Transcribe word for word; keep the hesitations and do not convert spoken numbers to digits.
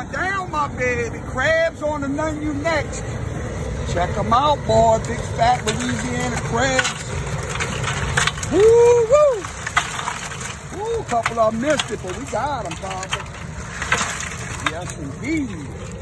going down, my baby. Crabs on the menu next. Check them out, boy. Big fat Louisiana crabs. Woo, woo. Woo, a couple of them missed it, but we got them, Papa. Yes, indeed.